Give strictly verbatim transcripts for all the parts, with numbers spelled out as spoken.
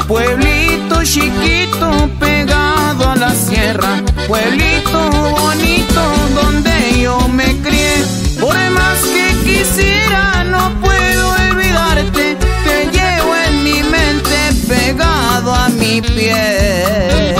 Pueblito chiquito pegado a la sierra, pueblito bonito donde yo me crié. Por más que quisiera no puedo olvidarte, te llevo en mi mente pegado a mi piel.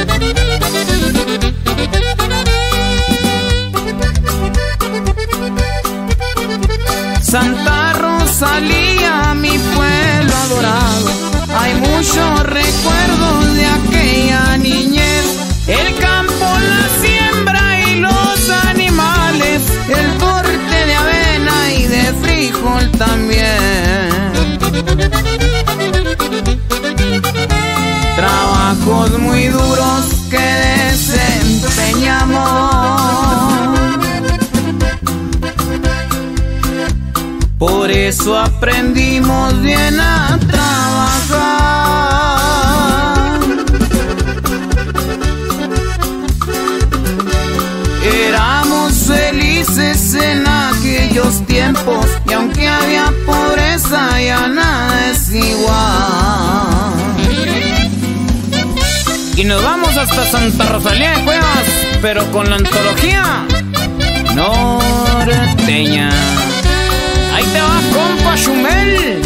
Santa Rosalía, mi pueblo adorado, hay muchos recuerdos de aquella niñez. El campo, la siembra y los animales, el corte de avena y de frijol también. Trabajos muy duros que desempeñamos, por eso aprendimos bien a trabajar. Éramos felices en aquellos tiempos y aunque había pobreza ya nada es igual. Y nos vamos hasta Santa Rosalía de Cuevas, pero con la antología norteña. Ahí te va, compa Chumel.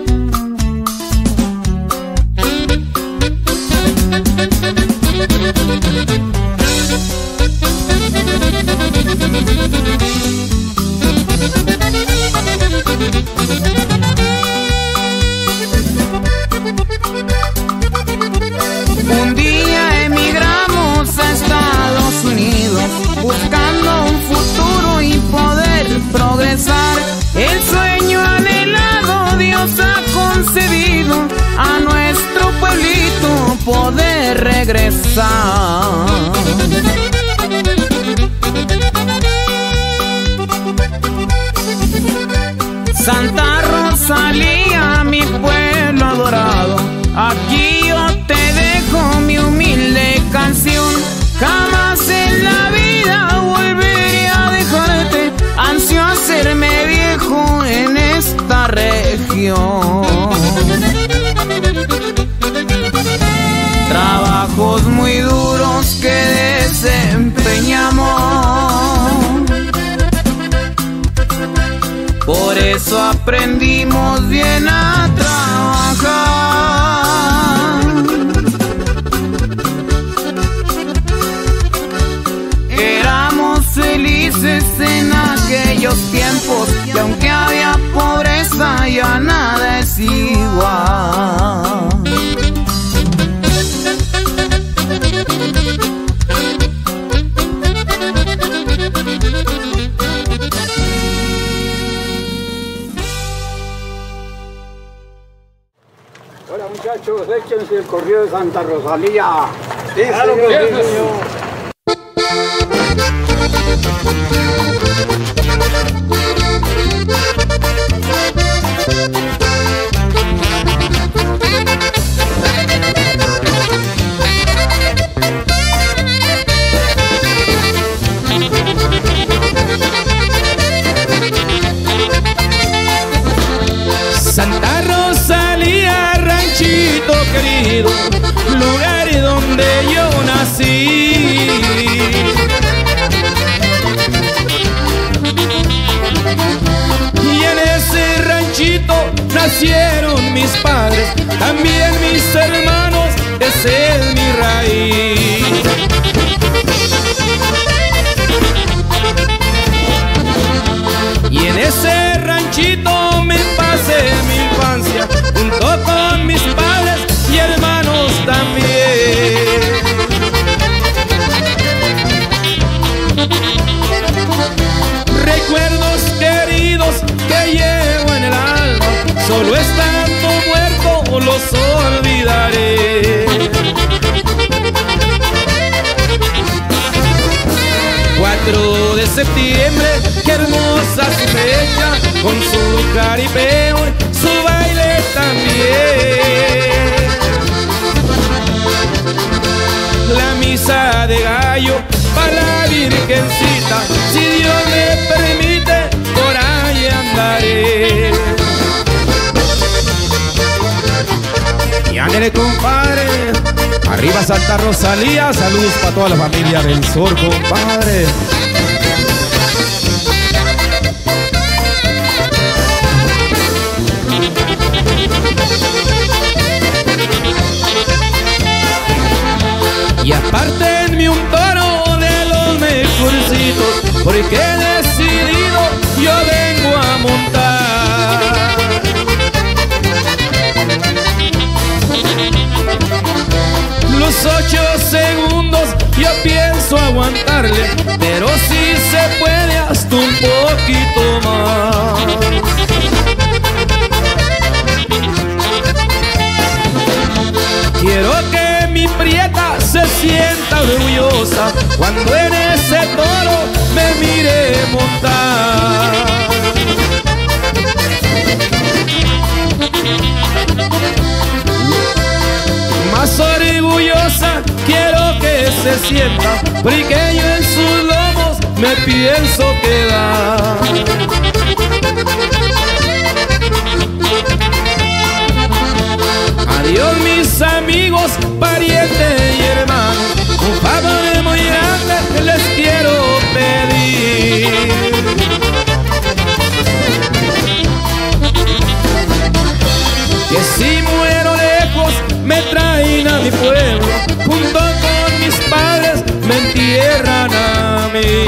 Un día emigramos a Estados Unidos buscando un futuro y poder progresar. El sueño anhelado Dios ha concebido, a nuestro pueblito poder regresar. Santa Rosalía, mi pueblo adorado, aquí yo te dejo mi humilde canción. Jamás en la vida volveré a dejarte, ansio hacerme viejo en esta región. Trabajos muy duros que desempeñamos, por eso aprendimos bien a trabajar. Éramos felices en aquellos tiempos y aunque había pobreza ya nada es igual. Hola muchachos, échense el corrido de Santa Rosalía. Sí, claro, señor, que sí, sí, señor. Santa Rosalía, ranchito querido, lugar donde yo nací. Y en ese ranchito nacieron mis padres, también mis hermanos, esa es mi raíz. Y en ese ranchito me pasé mi infancia, junto con mis padres y hermanos también. Recuerdos queridos que llevo en el alma, solo estando muerto los olvidaré. cuatro de septiembre, qué hermosa su fecha, con su jaripeo, su baile también. La misa de gallo para la Virgencita, si Dios me permite, por ahí andaré. Y en Ándele, compadre. Arriba Santa Rosalía, saludos para toda la familia del sur, compadre. Y apártenme un toro de los mejorcitos, porque he decidido yo vengo a montar. Los ocho segundos yo pienso aguantarle, pero si se puede hasta un poquito más. Quiero que mi prieta se sienta orgullosa cuando en ese toro me mire montar. Más orgullosa quiero que se sienta, porque yo en sus lomos me pienso quedar. Adiós mis amigos, parientes y hermanos, un favor muy grande les quiero pedir. Que si muero lejos me traen a mi pueblo, junto con mis padres me entierran a mí.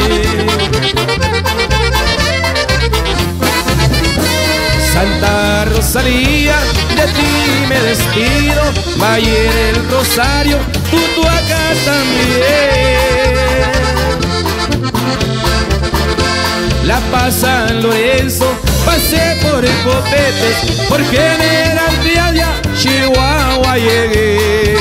Santa Rosalía, de ti me despido, Valle del Rosario, Tutuaca también. La Paz, San Lorenzo, pasé por el Copete, por General Triadia, Chihuahua llegué.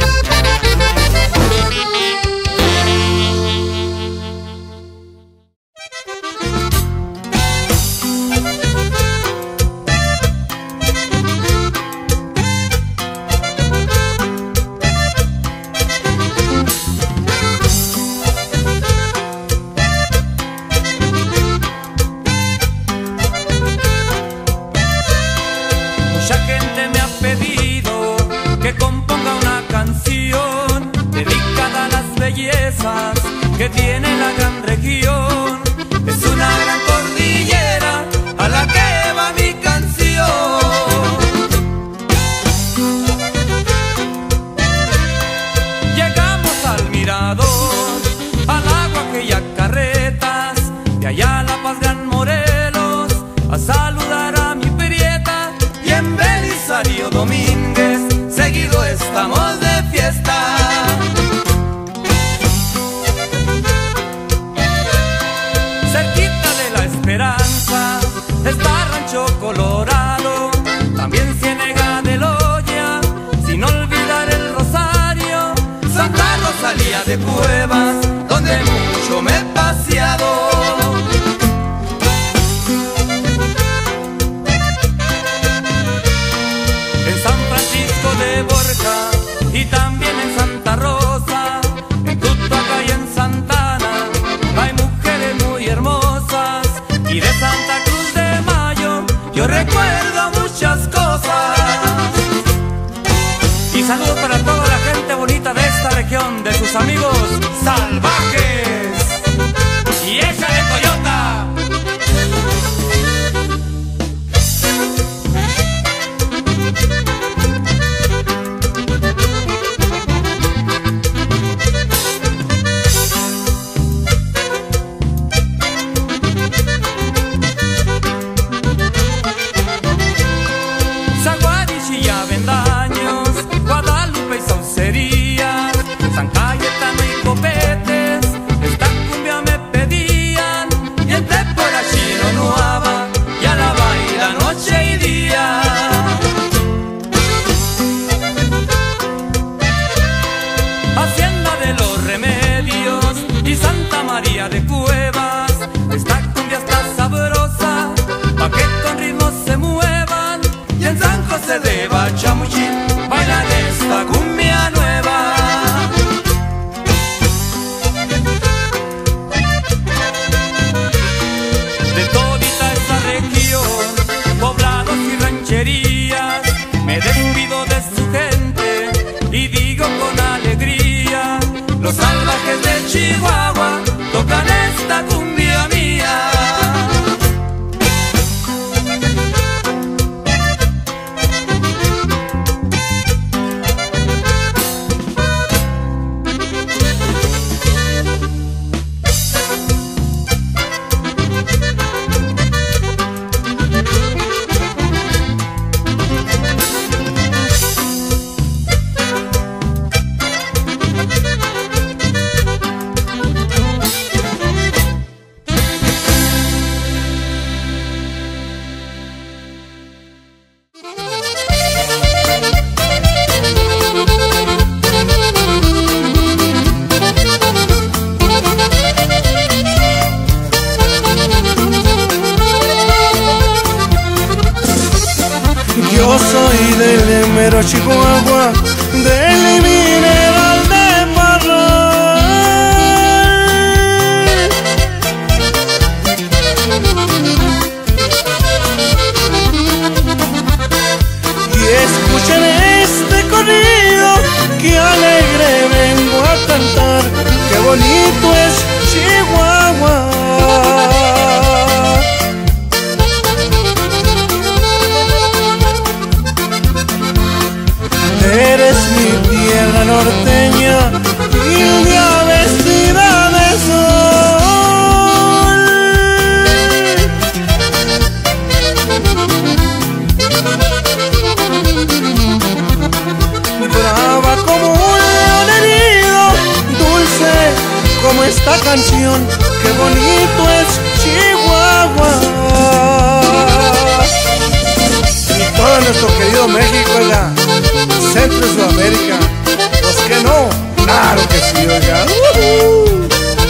Que tiene la gran región, es una gran cordillera a la que va mi canción. Llegamos al mirador, al agua que ya carretas, de allá a La Paz, Gran Morelos, a saludar a mi prieta, y en Belisario Domínguez seguido estamos de fiesta. Esperanza está Rancho Colorado, también Ciénega de Loya, sin olvidar el Rosario, Santa Rosalía de Cuevas, donde mucho me he paseado. En San Francisco de Borja y también en Santa Rosa, en Tutuaca y en Santana, hay mujeres muy hermosas. Y de Santa Cruz de Mayo yo recuerdo muchas cosas. Y saludos para toda la gente bonita de esta región, de sus amigos salvajes. Y échale Toyota. San Cayetano y Copetes, esta cumbia me pedían, y entre por Chino Nuava, ya la baila noche y día. Hacienda de los Remedios y Santa María de Cuevas, esta cumbia está sabrosa, pa' que con ritmo se muevan, y en San José de Bachamuchín bailan esta cumbia nueva. Poblados y rancherías, me despido de su gente, Los salvajes de Chihuahua tocan esta cumbia mía. Yo soy del mero Chihuahua, del mineral de Parral. Y escuchen este corrido que alegre vengo a cantar. Qué bonito es Chihuahua. Eres mi tierra norteña, India vestida de sol. Brava como un león herido, dulce como esta canción. Qué bonito es Chihuahua. Y todo nuestro querido México, oiga, Centro y Sudamérica. Los que no, claro que sí, oiga. Uh-huh.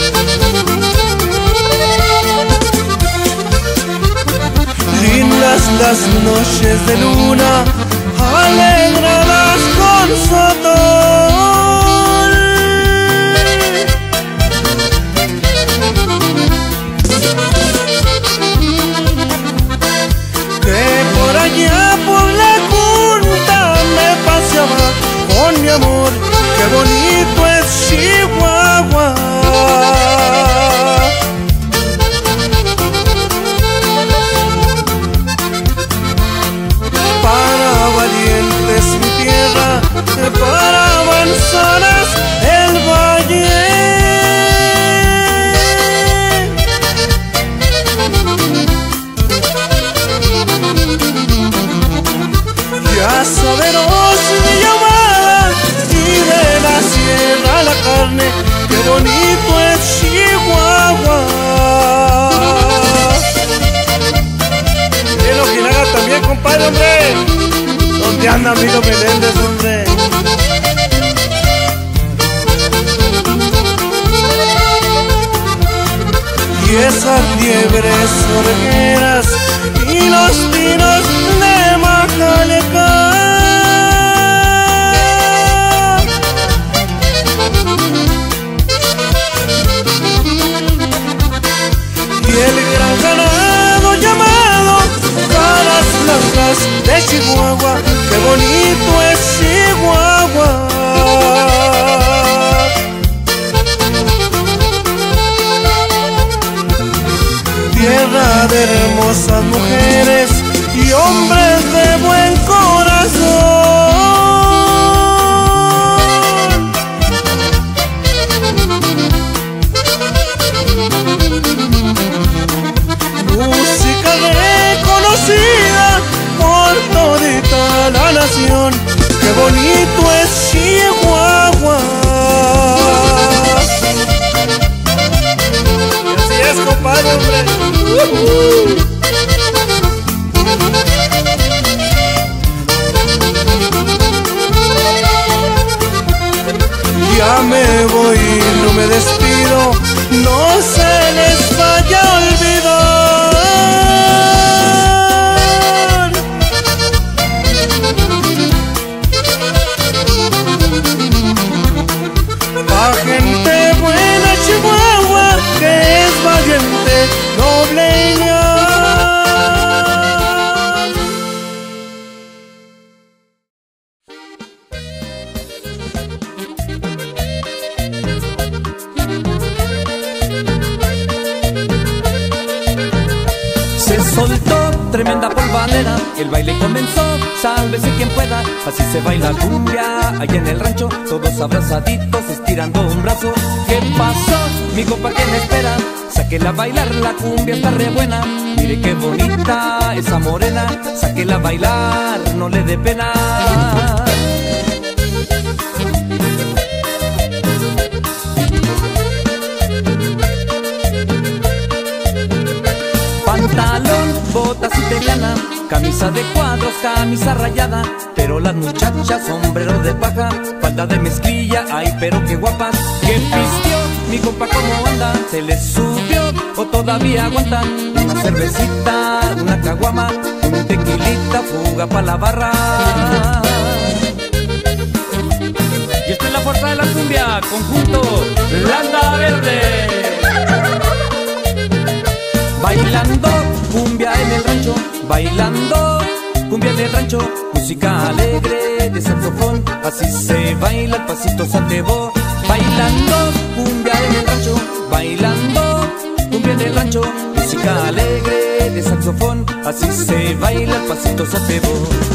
Lindas las noches de luna, alegradas con su atol. Que por allá por la junta me paseaba con mi amor. Qué bonito es Chihuahua. Para valientes mi tierra, para manzanas el valle. Ya saberos mi llamada y de la sierra a la carne. Qué bonito es Chihuahua. El Ojinaga también, compadre, hombre. ¿Dónde anda Milo Meléndez, hombre? Y esas liebres orejeras y los pinos de Majalecán. Y el gran ganado llamado Caras Blancas de Chihuahua. Qué bonito es Chihuahua. Tierra de hermosas mujeres y hombres de buen corazón. Música reconocida por todita la nación. Qué bonito es Chihuahua. Y así es, compadre, hombre. Uh-huh. Ya me voy, no me despido, no se les vaya a olvidar. Pa' gente buena Chihuahua, que es valiente, noble y leal. soltó tremenda polvadera, el baile comenzó, sálvese quien pueda. Así se baila cumbia, allá en el rancho, todos abrazaditos, estirando un brazo. ¿Qué pasó, mi compa, que me espera? Sáquela a bailar, la cumbia está re buena. Mire qué bonita esa morena, sáquela a bailar, no le dé pena. Pantalón, botas y tejana, camisa de cuadros, camisa rayada. Pero las muchachas, sombrero de paja, falda de mezclilla, ay pero qué guapas. ¿Qué pistió, mi compa, cómo anda? ¿Se les subió o todavía aguantan? Una cervecita, una caguama, un tequilita, fuga pa' la barra. Y esta es la fuerza de la cumbia, conjunto Landa Verde. Bailando cumbia en el rancho, bailando cumbia en el rancho, música alegre de saxofón, así se baila el pasito Satebo. Bailando cumbia en el rancho, bailando cumbia en el rancho, música alegre de saxofón, así se baila el pasito Satebo.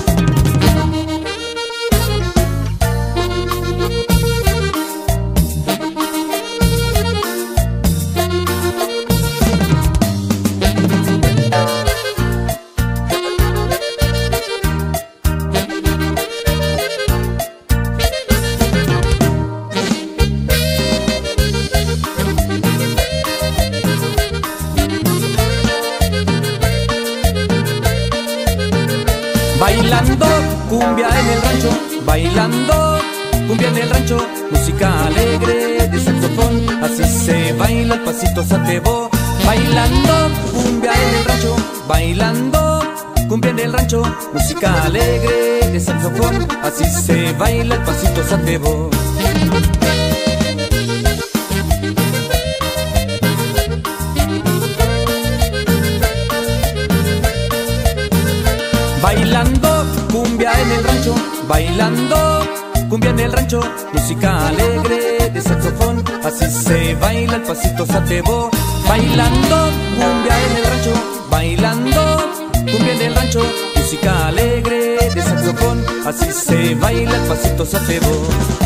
Bailando cumbia en el rancho, bailando cumbia en el rancho, música alegre de saxofón, así se baila el pasito Satebo. Bailando cumbia en el rancho, bailando cumbia en el rancho, música alegre de saxofón, así se baila el pasito Satebo. Bailando cumbia en el rancho, bailando cumbia en el rancho, música alegre de saxofón, así se baila el pasito Satebo. Bailando cumbia en el rancho, bailando cumbia en el rancho, música alegre de saxofón, así se baila el pasito Satebo.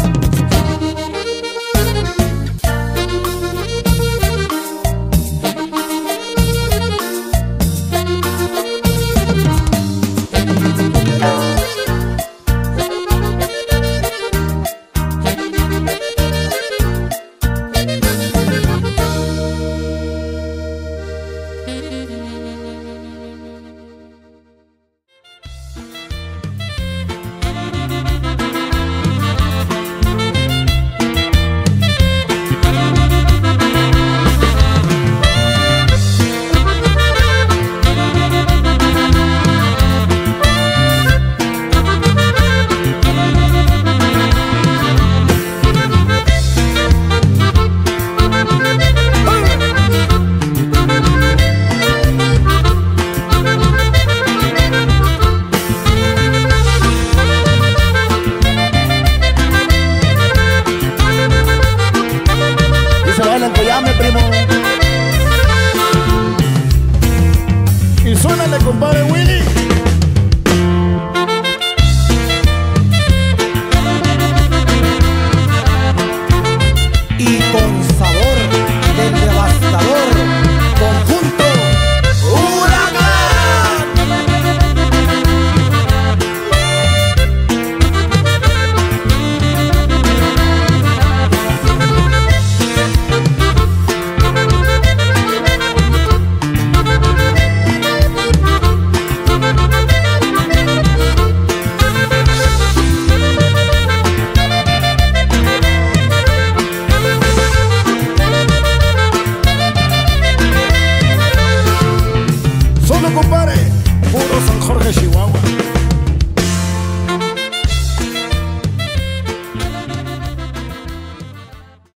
Compadre Willy. Y con sabor del devastador conjunto Huracán. Compadre.